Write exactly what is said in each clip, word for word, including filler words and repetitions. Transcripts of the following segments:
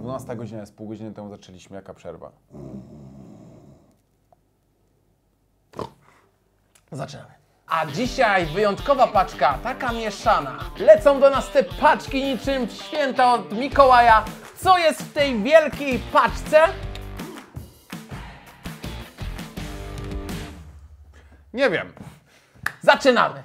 dwunasta godzina, jest pół godziny temu zaczęliśmy. Jaka przerwa? Zaczynamy. A dzisiaj wyjątkowa paczka, taka mieszana. Lecą do nas te paczki niczym święta od Mikołaja. Co jest w tej wielkiej paczce? Nie wiem. Zaczynamy.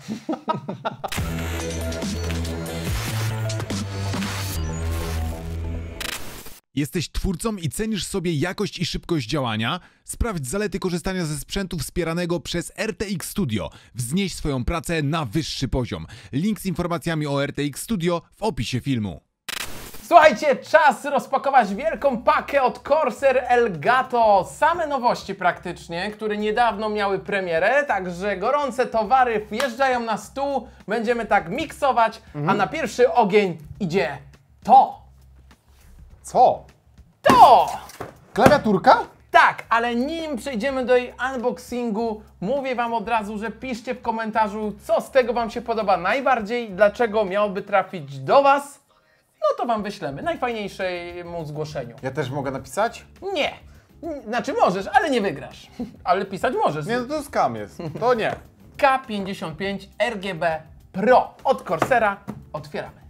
Jesteś twórcą i cenisz sobie jakość i szybkość działania? Sprawdź zalety korzystania ze sprzętu wspieranego przez R T X Studio. Wznieś swoją pracę na wyższy poziom. Link z informacjami o R T X Studio w opisie filmu. Słuchajcie, czas rozpakować wielką pakę od Corsair Elgato. Same nowości praktycznie, które niedawno miały premierę, także gorące towary wjeżdżają na stół, będziemy tak miksować, mhm. a na pierwszy ogień idzie to. Co? To! Klawiaturka? Tak, ale nim przejdziemy do jej unboxingu, mówię wam od razu, że piszcie w komentarzu, co z tego wam się podoba najbardziej, dlaczego miałoby trafić do was. No to wam wyślemy najfajniejszemu zgłoszeniu. Ja też mogę napisać? Nie. Znaczy możesz, ale nie wygrasz. Ale pisać możesz. Nie, no to skam jest. To nie. K pięćdziesiąt pięć R G B Pro od Corsaira. Otwieramy.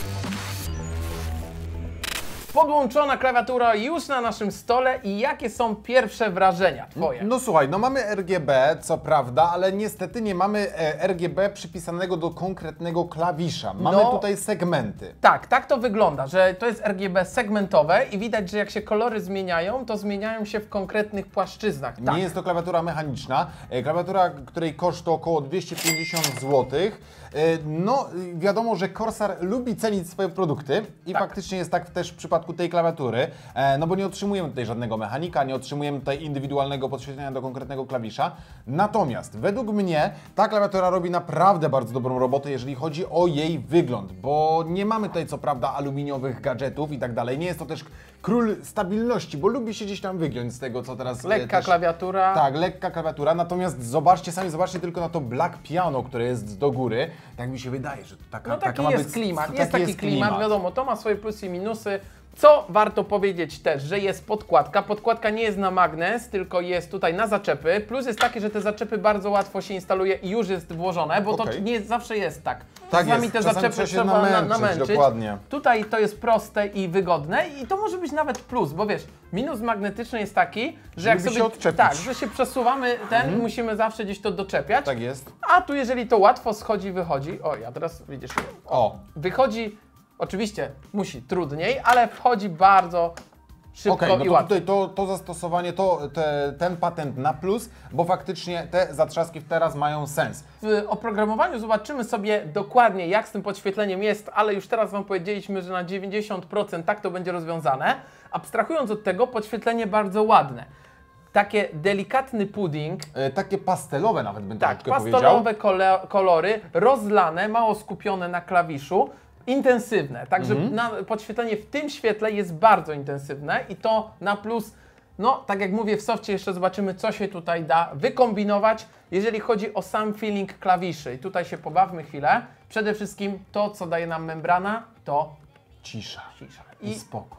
Podłączona klawiatura już na naszym stole i jakie są pierwsze wrażenia twoje? No słuchaj, no mamy R G B, co prawda, ale niestety nie mamy R G B przypisanego do konkretnego klawisza. Mamy No, tutaj segmenty. Tak, tak to wygląda, że to jest R G B segmentowe i widać, że jak się kolory zmieniają, to zmieniają się w konkretnych płaszczyznach. Tak. Nie jest to klawiatura mechaniczna, klawiatura, której koszt to około dwieście pięćdziesiąt złotych. No wiadomo, że Corsair lubi cenić swoje produkty i tak. faktycznie jest tak też w przypadku tej klawiatury, no bo nie otrzymujemy tutaj żadnego mechanika, nie otrzymujemy tutaj indywidualnego podświetlenia do konkretnego klawisza. Natomiast według mnie ta klawiatura robi naprawdę bardzo dobrą robotę, jeżeli chodzi o jej wygląd, bo nie mamy tutaj co prawda aluminiowych gadżetów i tak dalej. Nie jest to też król stabilności, bo lubi się gdzieś tam wygiąć z tego, co teraz... Lekka też, klawiatura. Tak, lekka klawiatura, natomiast zobaczcie, sami zobaczcie tylko na to black piano, które jest do góry. Tak mi się wydaje, że to taka, no taki taka ma jest być, klimat, taki jest taki jest klimat, klimat, wiadomo, to ma swoje plusy i minusy. Co warto powiedzieć też, że jest podkładka. Podkładka nie jest na magnes, tylko jest tutaj na zaczepy. Plus jest taki, że te zaczepy bardzo łatwo się instaluje i już jest włożone, bo okay. to nie zawsze jest tak. Tak Czasami jest. te Czasami zaczepy trzeba się trzeba namęczyć, na, namęczyć. Dokładnie. Tutaj to jest proste i wygodne i to może być nawet plus, bo wiesz, minus magnetyczny jest taki, że jak Żeby sobie się odczepić. tak, że się przesuwamy ten, Mhm. musimy zawsze gdzieś to doczepiać. Tak jest. A tu jeżeli to łatwo schodzi, wychodzi. O, ja teraz widzisz. O. Wychodzi, oczywiście musi trudniej, ale wchodzi bardzo szybko Okej, no i to łatwo. tutaj to, to zastosowanie, to, te, ten patent na plus, bo faktycznie te zatrzaski teraz mają sens. W oprogramowaniu zobaczymy sobie dokładnie, jak z tym podświetleniem jest, ale już teraz wam powiedzieliśmy, że na dziewięćdziesiąt procent tak to będzie rozwiązane. Abstrahując od tego, podświetlenie bardzo ładne. Takie delikatny pudding. E, takie pastelowe nawet bym Tak, troszeczkę pastelowe powiedział. kole, kolory, rozlane, mało skupione na klawiszu. Intensywne, także Mhm. na, podświetlenie w tym świetle jest bardzo intensywne i to na plus, no tak jak mówię, w softie jeszcze zobaczymy, co się tutaj da wykombinować, jeżeli chodzi o sam feeling klawiszy. I tutaj się pobawmy chwilę. Przede wszystkim to, co daje nam membrana, to Cisza. cisza. I, I spokój.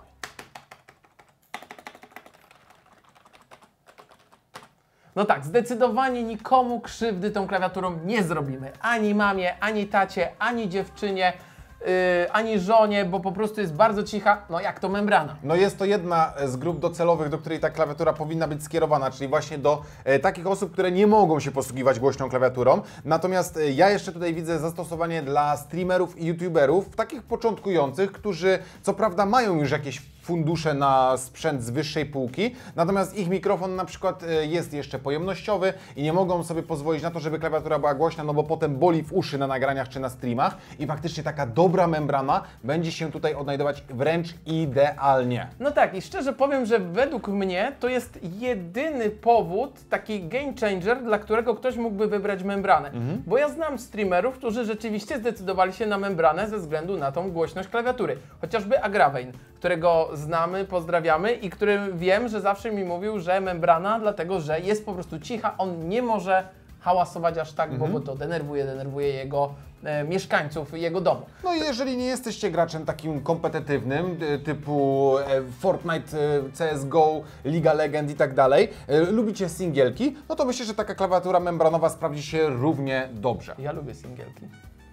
no tak, zdecydowanie nikomu krzywdy tą klawiaturą nie zrobimy. Ani mamie, ani tacie, ani dziewczynie. Yy, ani żonie, bo po prostu jest bardzo cicha, no jak to membrana. No jest to jedna z grup docelowych, do której ta klawiatura powinna być skierowana, czyli właśnie do e, takich osób, które nie mogą się posługiwać głośną klawiaturą. Natomiast e, ja jeszcze tutaj widzę zastosowanie dla streamerów i youtuberów, takich początkujących, którzy co prawda mają już jakieś fundusze na sprzęt z wyższej półki, natomiast ich mikrofon na przykład e, jest jeszcze pojemnościowy i nie mogą sobie pozwolić na to, żeby klawiatura była głośna, no bo potem boli w uszy na nagraniach czy na streamach i faktycznie taka dobra membrana będzie się tutaj odnajdować wręcz idealnie. No tak i szczerze powiem, że według mnie to jest jedyny powód, taki game changer, dla którego ktoś mógłby wybrać membranę. Mhm. Bo ja znam streamerów, którzy rzeczywiście zdecydowali się na membranę ze względu na tą głośność klawiatury. Chociażby Agravein, którego znamy, pozdrawiamy i który wiem, że zawsze mi mówił, że membrana, dlatego że jest po prostu cicha, on nie może hałasować aż tak, Mhm. bo, bo to denerwuje, denerwuje jego e, mieszkańców, jego domu. No i jeżeli nie jesteście graczem takim kompetytywnym, y, typu e, Fortnite, e, C S G O, Liga Legend i tak dalej, e, lubicie singielki, no to myślę, że taka klawiatura membranowa sprawdzi się równie dobrze. Ja lubię singielki.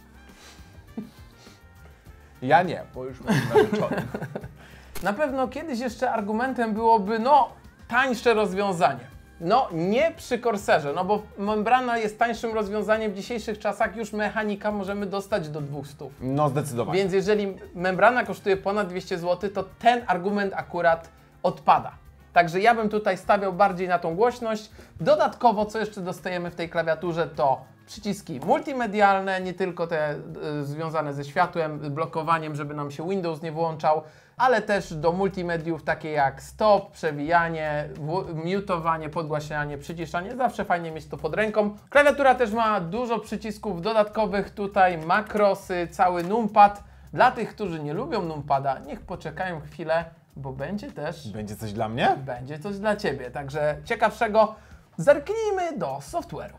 Ja nie, bo już mam narzeczony. Na pewno kiedyś jeszcze argumentem byłoby, no, tańsze rozwiązanie. No, nie przy Corsairze, no bo membrana jest tańszym rozwiązaniem w dzisiejszych czasach, już mechanika możemy dostać do dwieście. No zdecydowanie. Więc jeżeli membrana kosztuje ponad dwieście złotych, to ten argument akurat odpada. Także ja bym tutaj stawiał bardziej na tą głośność. Dodatkowo, co jeszcze dostajemy w tej klawiaturze, to przyciski multimedialne, nie tylko te y, związane ze światłem, blokowaniem, żeby nam się Windows nie włączał, ale też do multimediów takie jak stop, przewijanie, mutowanie, podgłaśnianie, przyciszanie. Zawsze fajnie mieć to pod ręką. Klawiatura też ma dużo przycisków dodatkowych, tutaj makrosy, cały numpad. Dla tych, którzy nie lubią numpada, niech poczekają chwilę, bo będzie też Będzie coś dla mnie? będzie coś dla Ciebie. Także ciekawszego zerknijmy do software'u.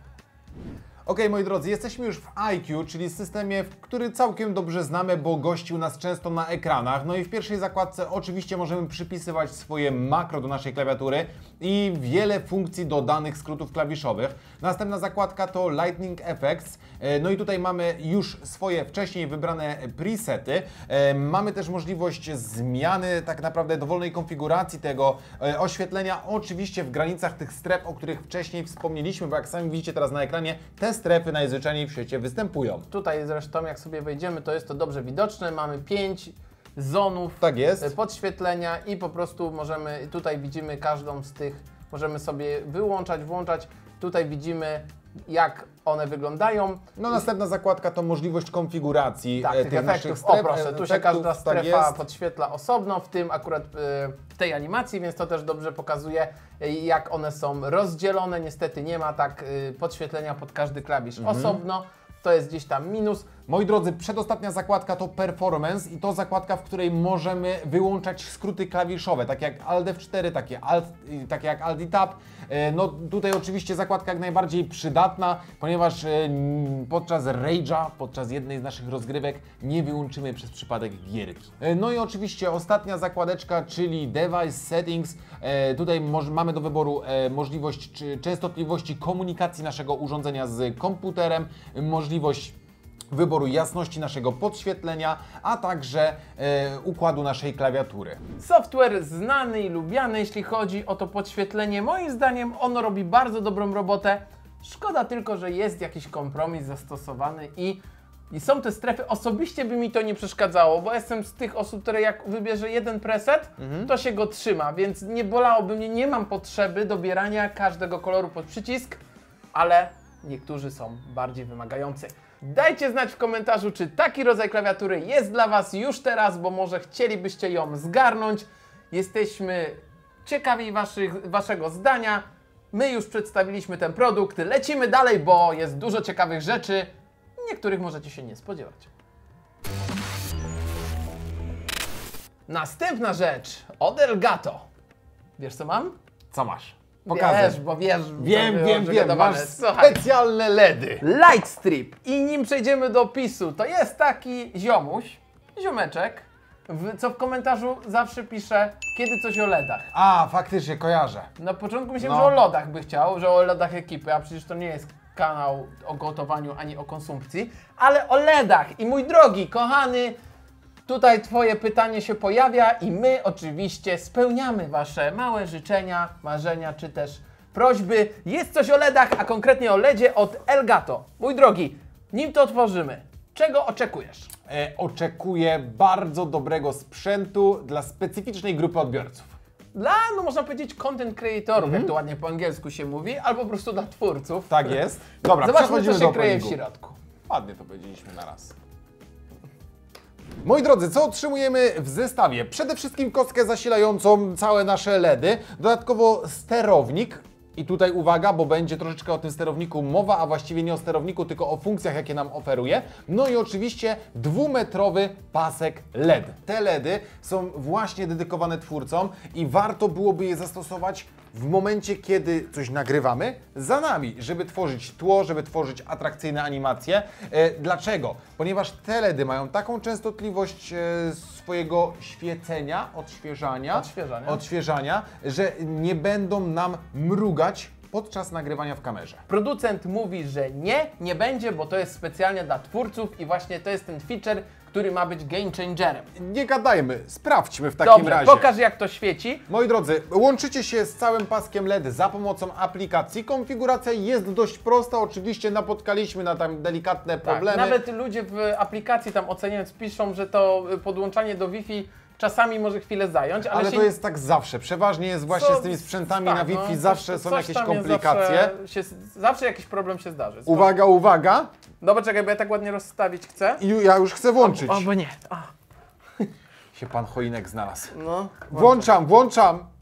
Ok, moi drodzy, jesteśmy już w I Q, czyli systemie, który całkiem dobrze znamy, bo gościł nas często na ekranach. No i w pierwszej zakładce oczywiście możemy przypisywać swoje makro do naszej klawiatury i wiele funkcji do danych skrótów klawiszowych. Następna zakładka to Lightning Effects. No i tutaj mamy już swoje wcześniej wybrane presety. Mamy też możliwość zmiany tak naprawdę dowolnej konfiguracji tego oświetlenia, oczywiście w granicach tych stref, o których wcześniej wspomnieliśmy, bo jak sami widzicie teraz na ekranie, te strefy najzwyczajniej w świecie występują. Tutaj zresztą, jak sobie wejdziemy, to jest to dobrze widoczne. Mamy pięć zonów Tak jest. podświetlenia i po prostu możemy, tutaj widzimy każdą z tych, możemy sobie wyłączać, włączać. Tutaj widzimy, jak one wyglądają. No następna zakładka to możliwość konfiguracji Tak, e, tych tych naszych efektów. stref. O proszę, tu się efektów, każda tak strefa jest. podświetla osobno, w tym akurat y, w tej animacji, więc to też dobrze pokazuje, y, jak one są rozdzielone. Niestety nie ma tak y, podświetlenia pod każdy klawisz Mhm. osobno. To jest gdzieś tam minus. Moi drodzy, przedostatnia zakładka to Performance i to zakładka, w której możemy wyłączać skróty klawiszowe, takie jak Alt F cztery, takie, Alt, takie jak Alt i Tab. No tutaj oczywiście zakładka jak najbardziej przydatna, ponieważ podczas Rage'a, podczas jednej z naszych rozgrywek nie wyłączymy przez przypadek gierki. No i oczywiście ostatnia zakładeczka, czyli Device Settings. Tutaj mamy do wyboru możliwość częstotliwości komunikacji naszego urządzenia z komputerem, możliwość wyboru jasności naszego podświetlenia, a także e, układu naszej klawiatury. Software znany i lubiany, jeśli chodzi o to podświetlenie. Moim zdaniem ono robi bardzo dobrą robotę. Szkoda tylko, że jest jakiś kompromis zastosowany i, i są te strefy. Osobiście by mi to nie przeszkadzało, bo jestem z tych osób, które jak wybierze jeden preset, mhm. to się go trzyma, więc nie bolałoby mnie, nie mam potrzeby dobierania każdego koloru pod przycisk, ale niektórzy są bardziej wymagający. Dajcie znać w komentarzu, czy taki rodzaj klawiatury jest dla Was już teraz, bo może chcielibyście ją zgarnąć. Jesteśmy ciekawi waszych, Waszego zdania. My już przedstawiliśmy ten produkt, lecimy dalej, bo jest dużo ciekawych rzeczy. Niektórych możecie się nie spodziewać. Następna rzecz od Elgato. Wiesz co mam? Co masz? Pokażę. Wiesz, bo wiesz, Wiem, było wiem, wiem, przygotowane. masz Słuchaj. specjalne LEDy. Lightstrip. I nim przejdziemy do opisu, to jest taki ziomuś, ziomeczek, w, co w komentarzu zawsze pisze, kiedy coś o LEDach. A, faktycznie, kojarzę. Na początku myślałem, No. że o lodach by chciał, że o LEDach ekipy, a przecież to nie jest kanał o gotowaniu ani o konsumpcji, ale o LEDach. I mój drogi, kochany, tutaj Twoje pytanie się pojawia i my oczywiście spełniamy Wasze małe życzenia, marzenia czy też prośby. Jest coś o LEDach, a konkretnie o LEDzie od Elgato. Mój drogi, nim to otworzymy, czego oczekujesz? E, oczekuję bardzo dobrego sprzętu dla specyficznej grupy odbiorców. Dla, no można powiedzieć, content creatorów, jak to ładnie po angielsku się mówi, albo po prostu dla twórców. Tak jest. Dobra, Zobaczmy, przechodzimy co się do kryje w openingu. środku. Ładnie to powiedzieliśmy na raz. Moi drodzy, co otrzymujemy w zestawie? Przede wszystkim kostkę zasilającą całe nasze LEDy, dodatkowo sterownik. I tutaj uwaga, bo będzie troszeczkę o tym sterowniku mowa, a właściwie nie o sterowniku, tylko o funkcjach, jakie nam oferuje. No i oczywiście dwumetrowy pasek LED. Te LEDy są właśnie dedykowane twórcom i warto byłoby je zastosować w momencie, kiedy coś nagrywamy, za nami, żeby tworzyć tło, żeby tworzyć atrakcyjne animacje. E, dlaczego? Ponieważ te L E D y mają taką częstotliwość e, swojego świecenia, odświeżania, Odświeżania. odświeżania, że nie będą nam mrugać podczas nagrywania w kamerze. Producent mówi, że nie, nie będzie, bo to jest specjalnie dla twórców i właśnie to jest ten feature, który ma być game changerem. Nie gadajmy, sprawdźmy w takim Dobrze, razie. pokaż jak to świeci. Moi drodzy, łączycie się z całym paskiem L E D za pomocą aplikacji. Konfiguracja jest dość prosta, oczywiście napotkaliśmy na tam delikatne problemy. Tak, nawet ludzie w aplikacji tam oceniając piszą, że to podłączanie do Wi-Fi czasami może chwilę zająć, ale, Ale się... to jest tak zawsze. Przeważnie jest właśnie Co- z tymi sprzętami tak, na Wi-Fi, no, zawsze coś- są coś jakieś tam jest komplikacje. Zawsze, się, zawsze jakiś problem się zdarzy. Spoko. Uwaga, uwaga! Dobra, czekaj, bo ja tak ładnie rozstawić chcę. I ja już chcę włączyć. O, bo nie. A, Się pan choinek znalazł. no. Włączam, włączam.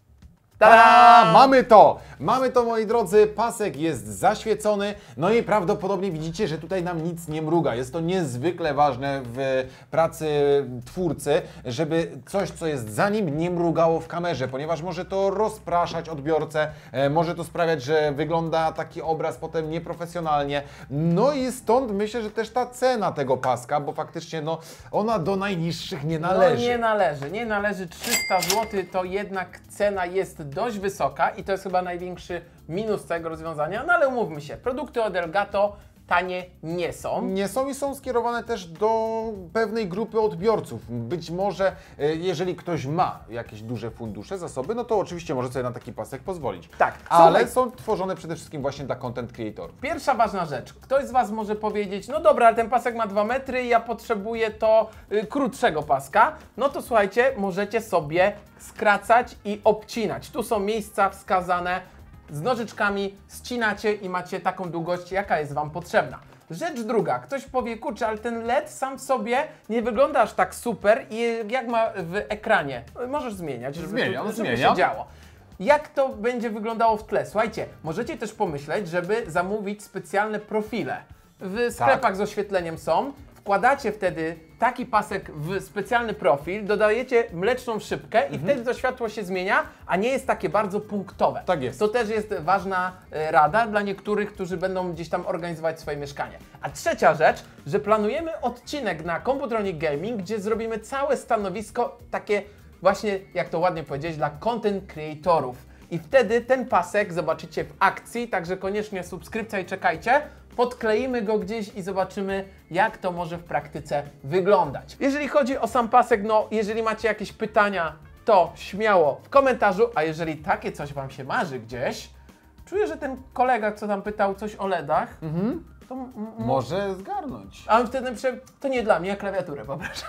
Ta-da! A, mamy to! Mamy to, moi drodzy, pasek jest zaświecony, no i prawdopodobnie widzicie, że tutaj nam nic nie mruga. Jest to niezwykle ważne w pracy twórcy, żeby coś, co jest za nim, nie mrugało w kamerze, ponieważ może to rozpraszać odbiorcę, e, może to sprawiać, że wygląda taki obraz potem nieprofesjonalnie. No i stąd myślę, że też ta cena tego paska, bo faktycznie no, ona do najniższych nie należy. No nie należy, nie należy. trzysta złotych to jednak cena jest dość wysoka i to jest chyba największy minus całego rozwiązania, no ale umówmy się, produkty od Elgato tanie nie są. Nie są i są skierowane też do pewnej grupy odbiorców. Być może, e, jeżeli ktoś ma jakieś duże fundusze, zasoby, no to oczywiście może sobie na taki pasek pozwolić. Tak, Ale słuchaj. są tworzone przede wszystkim właśnie dla content creatorów. Pierwsza ważna rzecz. Ktoś z Was może powiedzieć, no dobra, ale ten pasek ma dwa metry i ja potrzebuję to y, krótszego paska. No to słuchajcie, możecie sobie skracać i obcinać. Tu są miejsca wskazane. Z nożyczkami ścinacie i macie taką długość, jaka jest Wam potrzebna. Rzecz druga, ktoś powie, kurczę, ale ten L E D sam w sobie nie wygląda aż tak super i jak ma w ekranie. Możesz zmieniać, żeby, Zmieniam, tu, żeby zmieniam. się działo. Jak to będzie wyglądało w tle? Słuchajcie, możecie też pomyśleć, żeby zamówić specjalne profile. W sklepach z oświetleniem są. Wkładacie wtedy taki pasek w specjalny profil, dodajecie mleczną szybkę i wtedy to światło się zmienia, a nie jest takie bardzo punktowe. Tak jest. To też jest ważna e, rada dla niektórych, którzy będą gdzieś tam organizować swoje mieszkanie. A trzecia rzecz, że planujemy odcinek na Computronic Gaming, gdzie zrobimy całe stanowisko takie właśnie, jak to ładnie powiedzieć, dla content creatorów. I wtedy ten pasek zobaczycie w akcji, także koniecznie subskrypcja i czekajcie. Podkleimy go gdzieś i zobaczymy, jak to może w praktyce wyglądać. Jeżeli chodzi o sam pasek, no jeżeli macie jakieś pytania, to śmiało w komentarzu, a jeżeli takie coś Wam się marzy gdzieś, czuję, że ten kolega, co tam pytał coś o L E dach, to m- m- Może zgarnąć. a on wtedy napisze, to nie dla mnie, ja klawiaturę poproszę.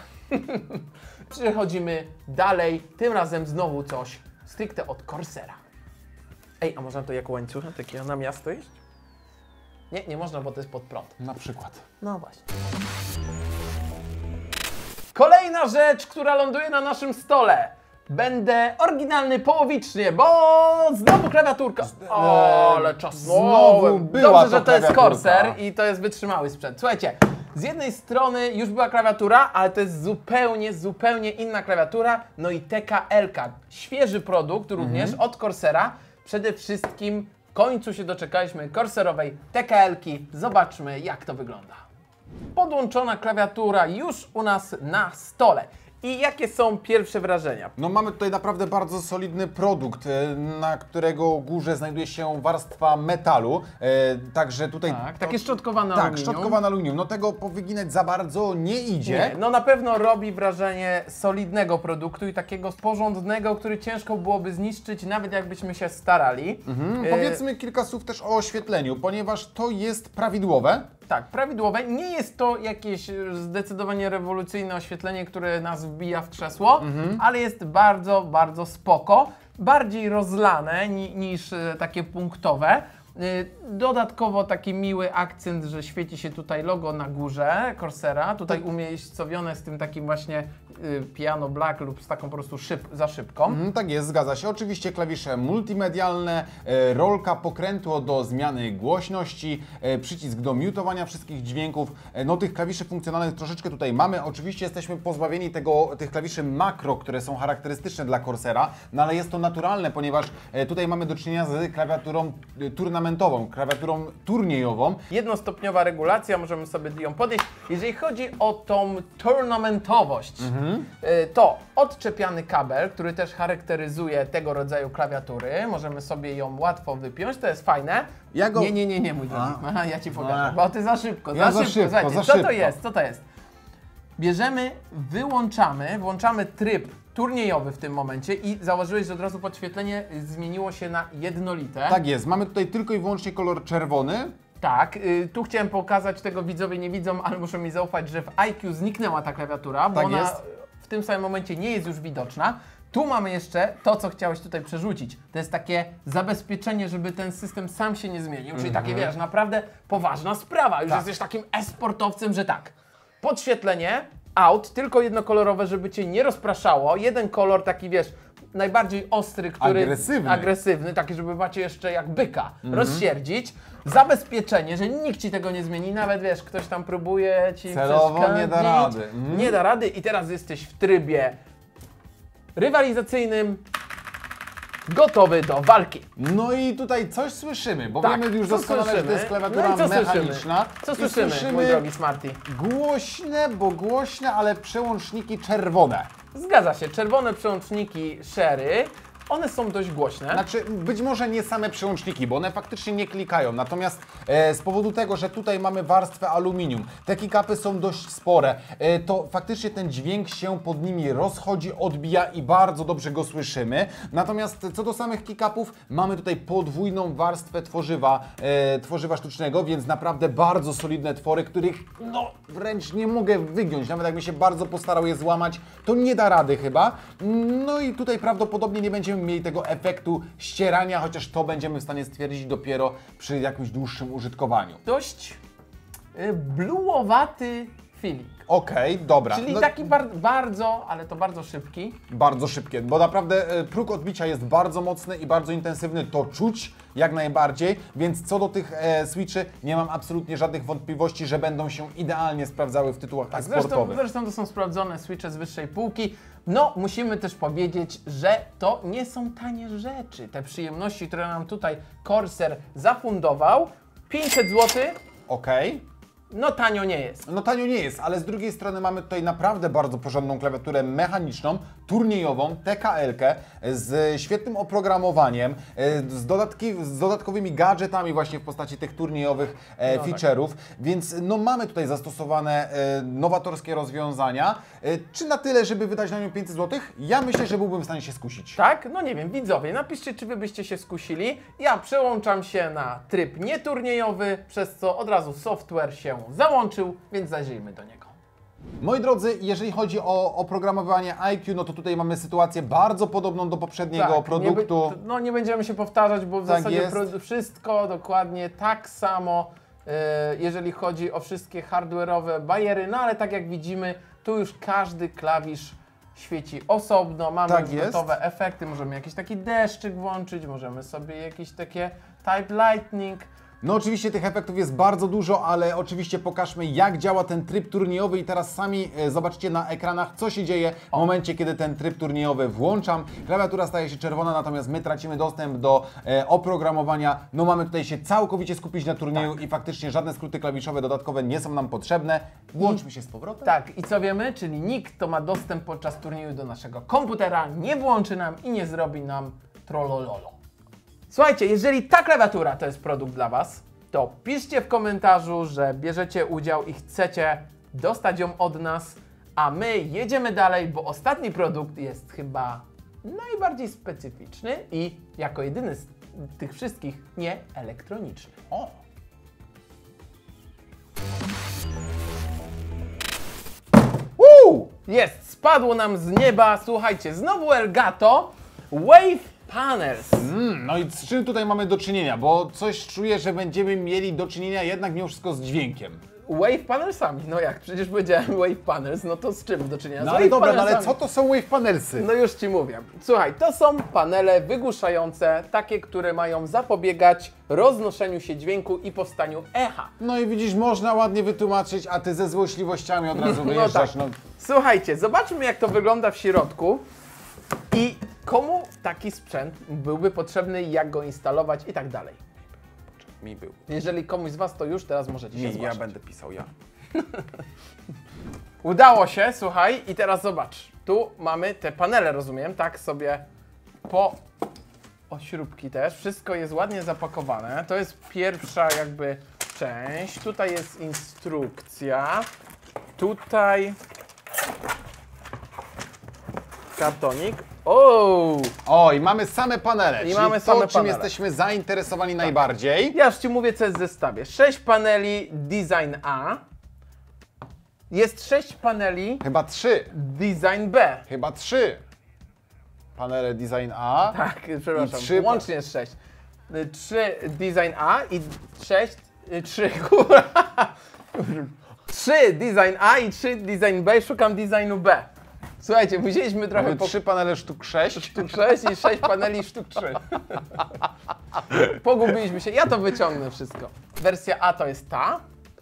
Przechodzimy dalej, tym razem znowu coś stricte od Corsera. Ej, a można to jako łańcucha takiego na miasto iść? Nie, nie można, bo to jest pod prąd. Na przykład. No właśnie. Kolejna rzecz, która ląduje na naszym stole. Będę oryginalny połowicznie, bo znowu klawiaturka. O, ale czasnąłem. Znowu była Dobrze, to że to jest klawiaturka. Corsair i to jest wytrzymały sprzęt. Słuchajcie, z jednej strony już była klawiatura, ale to jest zupełnie, zupełnie inna klawiatura. No i T K L-ka, świeży produkt również od Corsaira. Przede wszystkim w końcu się doczekaliśmy Corsairowej T K L-ki. Zobaczmy, jak to wygląda. Podłączona klawiatura już u nas na stole. I jakie są pierwsze wrażenia? No mamy tutaj naprawdę bardzo solidny produkt, e, na którego górze znajduje się warstwa metalu, e, także tutaj... Tak, takie szczotkowane Tak, aluminium. szczotkowane aluminium. No tego powyginać za bardzo nie idzie. Nie, no na pewno robi wrażenie solidnego produktu i takiego porządnego, który ciężko byłoby zniszczyć, nawet jakbyśmy się starali. Mhm. E, Powiedzmy kilka słów też o oświetleniu, ponieważ to jest prawidłowe. Tak, prawidłowe. Nie jest to jakieś e, zdecydowanie rewolucyjne oświetlenie, które nas wbija w krzesło, ale jest bardzo, bardzo spoko. Bardziej rozlane ni niż e, takie punktowe. Dodatkowo taki miły akcent, że świeci się tutaj logo na górze Corsera, tutaj umiejscowione z tym takim właśnie piano black lub z taką po prostu szyb, za szybką. Mm, tak jest, zgadza się. Oczywiście klawisze multimedialne, e, rolka pokrętło do zmiany głośności, e, przycisk do mutowania wszystkich dźwięków. E, no tych klawiszy funkcjonalnych troszeczkę tutaj mamy. Oczywiście jesteśmy pozbawieni tego, tych klawiszy makro, które są charakterystyczne dla Corsera, no ale jest to naturalne, ponieważ e, tutaj mamy do czynienia z klawiaturą e, turnamentową, klawiaturą turniejową. Jednostopniowa regulacja, możemy sobie ją podejść. Jeżeli chodzi o tą turnamentowość, mhm. to odczepiany kabel, który też charakteryzuje tego rodzaju klawiatury, możemy sobie ją łatwo wypiąć, to jest fajne. Ja go... Nie, nie, nie, nie, mój drogi. Aha, ja Ci pokażę, A. bo Ty za szybko, Ja za, za szybko. szybko, Słuchajcie, za co szybko. to jest, co to jest? Bierzemy, wyłączamy, włączamy tryb turniejowy w tym momencie i zauważyłeś, że od razu podświetlenie zmieniło się na jednolite. Tak jest, mamy tutaj tylko i wyłącznie kolor czerwony. Tak, y, tu chciałem pokazać, tego widzowie nie widzą, ale muszą mi zaufać, że w I Q zniknęła ta klawiatura, bo Tak ona jest. w tym samym momencie nie jest już widoczna. Tu mamy jeszcze to, co chciałeś tutaj przerzucić. To jest takie zabezpieczenie, żeby ten system sam się nie zmienił. Czyli takie, wiesz, naprawdę poważna sprawa. Już Tak. jesteś takim e-sportowcem, że tak. Podświetlenie, out, tylko jednokolorowe, żeby Cię nie rozpraszało. Jeden kolor taki, wiesz, najbardziej ostry, który... Agresywny. Agresywny, taki, żeby macie jeszcze jak byka rozsierdzić. Zabezpieczenie, że nikt Ci tego nie zmieni, nawet wiesz, ktoś tam próbuje Ci Celowo przeszkodzić. nie da rady. Mhm. Nie da rady i teraz jesteś w trybie rywalizacyjnym, gotowy do walki. No i tutaj coś słyszymy, bo Tak, wiemy już co doskonale, że to słyszymy? jest klawiatura No i co mechaniczna. słyszymy? Co I słyszymy, słyszymy mój drogi Smarty? głośne, bo głośne, ale przełączniki czerwone. Zgadza się, czerwone przełączniki Sherry, one są dość głośne. Znaczy, być może nie same przełączniki, bo one faktycznie nie klikają, natomiast e, z powodu tego, że tutaj mamy warstwę aluminium, te kick-upy są dość spore, e, to faktycznie ten dźwięk się pod nimi rozchodzi, odbija i bardzo dobrze go słyszymy. Natomiast co do samych kick-upów, mamy tutaj podwójną warstwę tworzywa, e, tworzywa sztucznego, więc naprawdę bardzo solidne twory, których no wręcz nie mogę wygiąć, nawet jakbym się bardzo postarał je złamać, to nie da rady chyba. No i tutaj prawdopodobnie nie będziemy mieli tego efektu ścierania, chociaż to będziemy w stanie stwierdzić dopiero przy jakimś dłuższym użytkowaniu. Dość y, bluowaty feeling. Okej, dobra. Czyli No, taki bar bardzo, ale to bardzo szybki. bardzo szybkie, bo naprawdę e, próg odbicia jest bardzo mocny i bardzo intensywny, to czuć jak najbardziej, więc co do tych e, switchy nie mam absolutnie żadnych wątpliwości, że będą się idealnie sprawdzały w tytułach Tak, zresztą, sportowych. zresztą to są sprawdzone switche z wyższej półki. No, musimy też powiedzieć, że to nie są tanie rzeczy. Te przyjemności, które nam tutaj Corsair zafundował, pięćset złotych, Okej. no tanio nie jest. No tanio nie jest, ale z drugiej strony mamy tutaj naprawdę bardzo porządną klawiaturę mechaniczną, turniejową, T K L-kę z świetnym oprogramowaniem, e, z, dodatki, z dodatkowymi gadżetami właśnie w postaci tych turniejowych e, No tak. feature'ów, więc no mamy tutaj zastosowane e, nowatorskie rozwiązania. E, czy na tyle, żeby wydać na nią pięćset złotych? Ja myślę, że byłbym w stanie się skusić. Tak? No nie wiem, widzowie, napiszcie, czy wy byście się skusili. Ja przełączam się na tryb nieturniejowy, przez co od razu software się załączył, więc zajrzyjmy do niego. Moi drodzy, jeżeli chodzi o oprogramowanie I Q, no to tutaj mamy sytuację bardzo podobną do poprzedniego produktu. Nie, by- no nie będziemy się powtarzać, bo w Tak zasadzie jest. pro, wszystko dokładnie tak samo, e, jeżeli chodzi o wszystkie hardware'owe bariery, no ale tak jak widzimy, tu już każdy klawisz świeci osobno, mamy Tak już jest. gotowe efekty, możemy jakiś taki deszczyk włączyć, możemy sobie jakieś takie type lightning. No oczywiście tych efektów jest bardzo dużo, ale oczywiście pokażmy, jak działa ten tryb turniejowy i teraz sami e, zobaczcie na ekranach, co się dzieje w momencie, kiedy ten tryb turniejowy włączam. Klawiatura staje się czerwona, natomiast my tracimy dostęp do e, oprogramowania. No mamy tutaj się całkowicie skupić na turnieju i faktycznie żadne skróty klawiszowe dodatkowe nie są nam potrzebne. Włączmy się z powrotem. Tak, i co wiemy? Czyli nikt, kto ma dostęp podczas turnieju do naszego komputera, nie włączy nam i nie zrobi nam trollololo. Słuchajcie, jeżeli ta klawiatura to jest produkt dla Was, to piszcie w komentarzu, że bierzecie udział i chcecie dostać ją od nas, a my jedziemy dalej, bo ostatni produkt jest chyba najbardziej specyficzny i jako jedyny z tych wszystkich nie elektroniczny. O. Woo! Jest, spadło nam z nieba, słuchajcie, znowu Elgato Wave panels. Mm, no i z czym tutaj mamy do czynienia? Bo coś czuję, że będziemy mieli do czynienia jednak mimo wszystko z dźwiękiem. Wave panelsami, no jak, przecież powiedziałem wave panels, no to z czym do czynienia? Z No ale wave dobra, no panelsami. ale co to są wave panelsy? No już Ci mówię. Słuchaj, to są panele wygłuszające, takie, które mają zapobiegać roznoszeniu się dźwięku i powstaniu echa. No i widzisz, można ładnie wytłumaczyć, a ty ze złośliwościami od razu wyjeżdżasz. No tak. Słuchajcie, zobaczmy jak to wygląda w środku i komu taki sprzęt byłby potrzebny, jak go instalować i tak dalej. Mi był. Jeżeli komuś z Was to już teraz możecie się Mi, ja zgłaszać. będę pisał, ja. Udało się, słuchaj, i teraz zobacz. Tu mamy te panele, rozumiem, tak sobie po ośrubki też. Wszystko jest ładnie zapakowane. To jest pierwsza jakby część. Tutaj jest instrukcja. Tutaj kartonik. O! O, i mamy same panele, I czyli mamy to, same czym panele. jesteśmy zainteresowani najbardziej. Ja już Ci mówię, co jest w zestawie. sześć paneli Design A. Jest sześć paneli Chyba trzy, Design B. chyba trzy panele Design A. Tak, przepraszam, trzy- łącznie jest sześć. trzy Design A i sześć, trzy, kurwa. trzy Design A i trzy Design B, szukam Designu B. Słuchajcie, musieliśmy trochę Mamy po... trzy panele sztuk sześć. sztuk sześć i sześć paneli sztuk trzy. Pogubiliśmy się, ja to wyciągnę wszystko. Wersja A to jest ta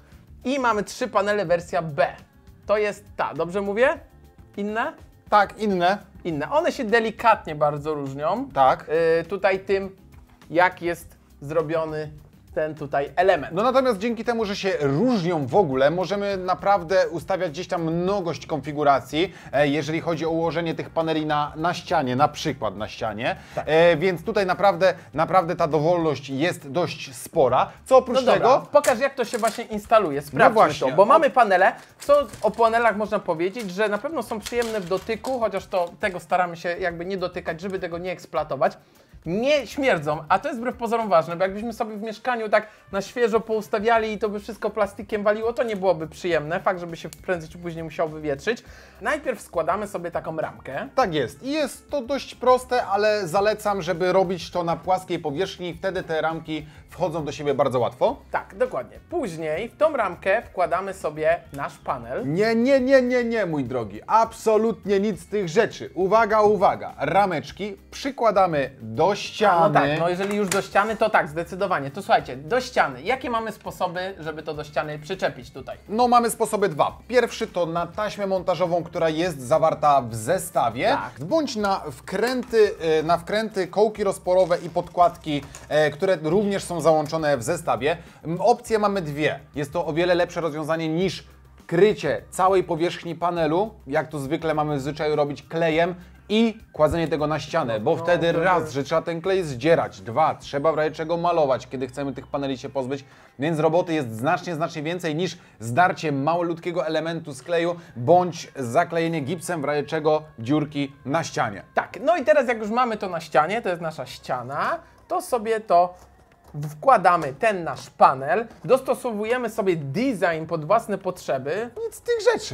i mamy trzy panele wersja B. To jest ta, dobrze mówię? Inne? Tak, inne. Inne. One się delikatnie bardzo różnią. Tak. Y, tutaj tym, jak jest zrobiony ten tutaj element. No natomiast dzięki temu, że się różnią w ogóle, możemy naprawdę ustawiać gdzieś tam mnogość konfiguracji, e, jeżeli chodzi o ułożenie tych paneli na, na ścianie, na przykład na ścianie. Tak. E, więc tutaj naprawdę, naprawdę ta dowolność jest dość spora. Co oprócz No dobra, tego... pokaż jak to się właśnie instaluje, sprawdźmy właśnie. to, bo O- mamy panele, co o panelach można powiedzieć, że na pewno są przyjemne w dotyku, chociaż to tego staramy się jakby nie dotykać, żeby tego nie eksploatować. Nie śmierdzą, a to jest wbrew pozorom ważne, bo jakbyśmy sobie w mieszkaniu tak na świeżo poustawiali i to by wszystko plastikiem waliło, to nie byłoby przyjemne, fakt, żeby się prędzej czy później musiał wywietrzyć. Najpierw składamy sobie taką ramkę. Tak jest. I jest to dość proste, ale zalecam, żeby robić to na płaskiej powierzchni. Wtedy te ramki wchodzą do siebie bardzo łatwo. Tak, dokładnie. Później w tą ramkę wkładamy sobie nasz panel. Nie, nie, nie, nie, nie, mój drogi. Absolutnie nic z tych rzeczy. Uwaga, uwaga. Rameczki przykładamy do ściany. No tak, no jeżeli już do ściany, to tak, zdecydowanie. To słuchajcie, do ściany. Jakie mamy sposoby, żeby to do ściany przyczepić tutaj? No mamy sposoby dwa. Pierwszy to na taśmę montażową, która jest zawarta w zestawie, Tak. bądź na wkręty, e, na wkręty, kołki rozporowe i podkładki, e, które również są załączone w zestawie. M, Opcje mamy dwie. Jest to o wiele lepsze rozwiązanie niż krycie całej powierzchni panelu, jak to zwykle mamy w zwyczaju robić klejem, i kładzenie tego na ścianę, bo no, wtedy to raz, jest- że trzeba ten klej zdzierać, dwa, trzeba w razie czego malować, kiedy chcemy tych paneli się pozbyć, więc roboty jest znacznie, znacznie więcej niż zdarcie małoludkiego elementu z kleju, bądź zaklejenie gipsem w razie czego dziurki na ścianie. Tak, no i teraz jak już mamy to na ścianie, to jest nasza ściana, to sobie to wkładamy ten nasz panel, dostosowujemy sobie design pod własne potrzeby. Nic z tych rzeczy.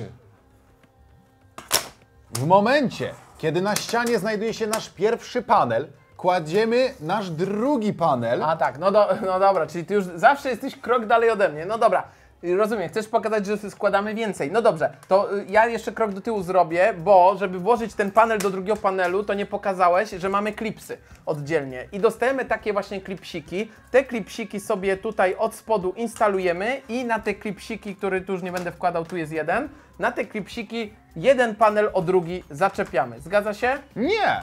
W momencie, kiedy na ścianie znajduje się nasz pierwszy panel, kładziemy nasz drugi panel. A tak, no, do, no dobra, czyli ty już zawsze jesteś krok dalej ode mnie. No dobra, rozumiem, chcesz pokazać, że składamy więcej. No dobrze, to y, ja jeszcze krok do tyłu zrobię, bo żeby włożyć ten panel do drugiego panelu, to nie pokazałeś, że mamy klipsy oddzielnie. I dostajemy takie właśnie klipsiki. Te klipsiki sobie tutaj od spodu instalujemy i na te klipsiki, który tu już nie będę wkładał, tu jest jeden, na te klipsiki jeden panel o drugi zaczepiamy. Zgadza się? Nie!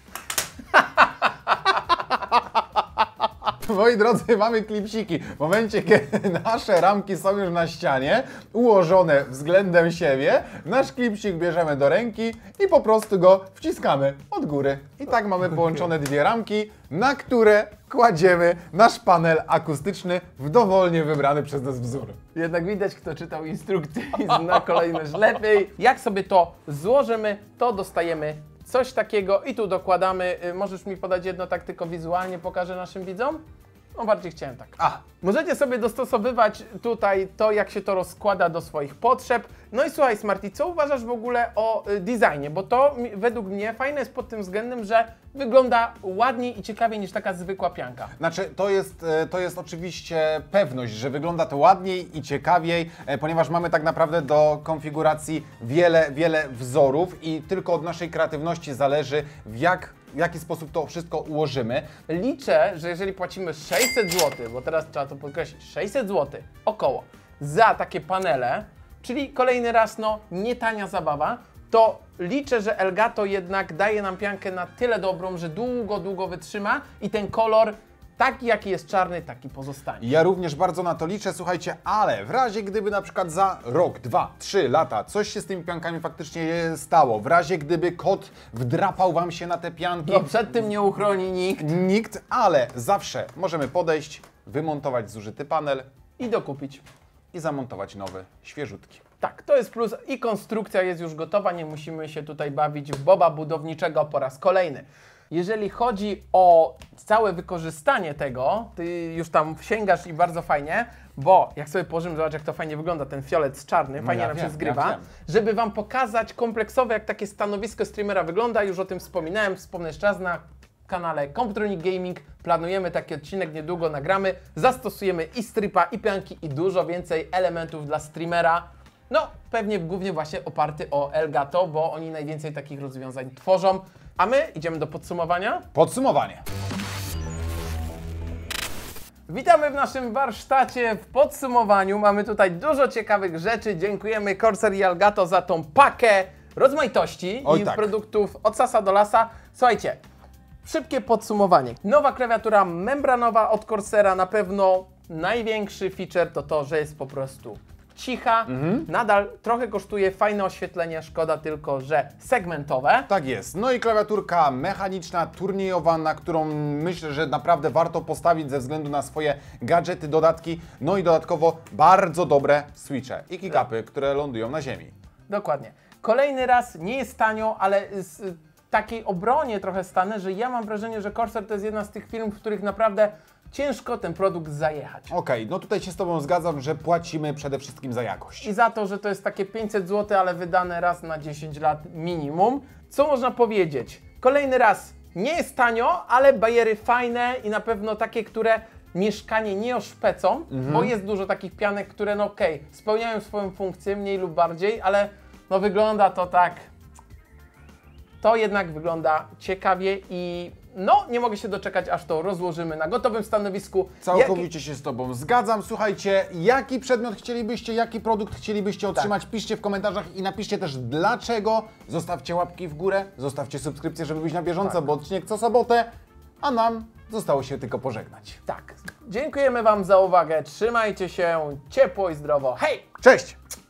Moi drodzy, mamy klipsiki. W momencie, kiedy nasze ramki są już na ścianie, ułożone względem siebie, nasz klipsik bierzemy do ręki i po prostu go wciskamy od góry. I tak mamy połączone dwie ramki, na które kładziemy nasz panel akustyczny w dowolnie wybrany przez nas wzór. Jednak widać, kto czytał instrukcję i zna kolejność lepiej. Jak sobie to złożymy, to dostajemy coś takiego i tu dokładamy. Y, Możesz mi podać jedno tak tylko wizualnie pokażę naszym widzom? No bardziej chciałem tak. A, Możecie sobie dostosowywać tutaj to, jak się to rozkłada do swoich potrzeb. No i słuchaj, Smarty, co uważasz w ogóle o y, designie? Bo to mi, według mnie fajne jest pod tym względem, że wygląda ładniej i ciekawiej niż taka zwykła pianka. Znaczy, to jest, e, to jest oczywiście pewność, że wygląda to ładniej i ciekawiej, e, ponieważ mamy tak naprawdę do konfiguracji wiele, wiele wzorów i tylko od naszej kreatywności zależy, w jak, w jaki sposób to wszystko ułożymy. Liczę, że jeżeli płacimy sześćset złotych, bo teraz trzeba to podkreślić, sześćset złotych około za takie panele, czyli kolejny raz, no, nie tania zabawa, to liczę, że Elgato jednak daje nam piankę na tyle dobrą, że długo, długo wytrzyma i ten kolor, taki jaki jest czarny, taki pozostanie. Ja również bardzo na to liczę, słuchajcie, ale w razie gdyby na przykład za rok, dwa, trzy lata coś się z tymi piankami faktycznie stało, w razie gdyby kot wdrapał Wam się na te pianki, No przed tym nie uchroni nikt. nikt, ale zawsze możemy podejść, wymontować zużyty panel I dokupić. i zamontować nowy, świeżutki. Tak, to jest plus i konstrukcja jest już gotowa, nie musimy się tutaj bawić w boba budowniczego po raz kolejny. Jeżeli chodzi o całe wykorzystanie tego, ty już tam sięgasz i bardzo fajnie, bo jak sobie położymy, zobacz jak to fajnie wygląda, ten fiolet z czarnym, fajnie ja nam wiem, się zgrywa. ja wiem. Żeby Wam pokazać kompleksowe, jak takie stanowisko streamera wygląda, już o tym wspominałem, wspomnę jeszcze raz na kanale Computronic Gaming. Planujemy taki odcinek, niedługo nagramy, zastosujemy i stripa, i pianki, i dużo więcej elementów dla streamera. No, pewnie głównie właśnie oparty o Elgato, bo oni najwięcej takich rozwiązań tworzą. A my idziemy do podsumowania. Podsumowanie. Witamy w naszym warsztacie w podsumowaniu. Mamy tutaj dużo ciekawych rzeczy. Dziękujemy Corsair i Elgato za tą pakę rozmaitości Oj, i tak. produktów od sasa do lasa. Słuchajcie, szybkie podsumowanie. Nowa klawiatura membranowa od Corsaira, na pewno największy feature to to, że jest po prostu cicha. Mhm. Nadal trochę kosztuje, fajne oświetlenie, szkoda tylko, że segmentowe. Tak jest. No i klawiaturka mechaniczna, turniejowa, na którą myślę, że naprawdę warto postawić ze względu na swoje gadżety, dodatki. No i dodatkowo bardzo dobre switche i kick-upy, które lądują na ziemi. Dokładnie. Kolejny raz, nie jest tanio, ale z takiej obronie trochę stanę, że ja mam wrażenie, że Corsair to jest jedna z tych firm, w których naprawdę ciężko ten produkt zajechać. Okej, no tutaj się z Tobą zgadzam, że płacimy przede wszystkim za jakość. I za to, że to jest takie pięćset złotych, ale wydane raz na dziesięć lat minimum. Co można powiedzieć? Kolejny raz, nie jest tanio, ale bajery fajne i na pewno takie, które mieszkanie nie oszpecą, Mhm. bo jest dużo takich pianek, które no okej, okay, spełniają swoją funkcję mniej lub bardziej, ale no wygląda to tak, to jednak wygląda ciekawie i no nie mogę się doczekać, aż to rozłożymy na gotowym stanowisku. Całkowicie się z Tobą zgadzam. Słuchajcie, jaki przedmiot chcielibyście, jaki produkt chcielibyście otrzymać, piszcie w komentarzach i napiszcie też dlaczego. Zostawcie łapki w górę, zostawcie subskrypcję, żeby być na bieżąco, Tak. bo odcinek co sobotę, a nam zostało się tylko pożegnać. Tak, dziękujemy Wam za uwagę, trzymajcie się ciepło i zdrowo, hej! Cześć!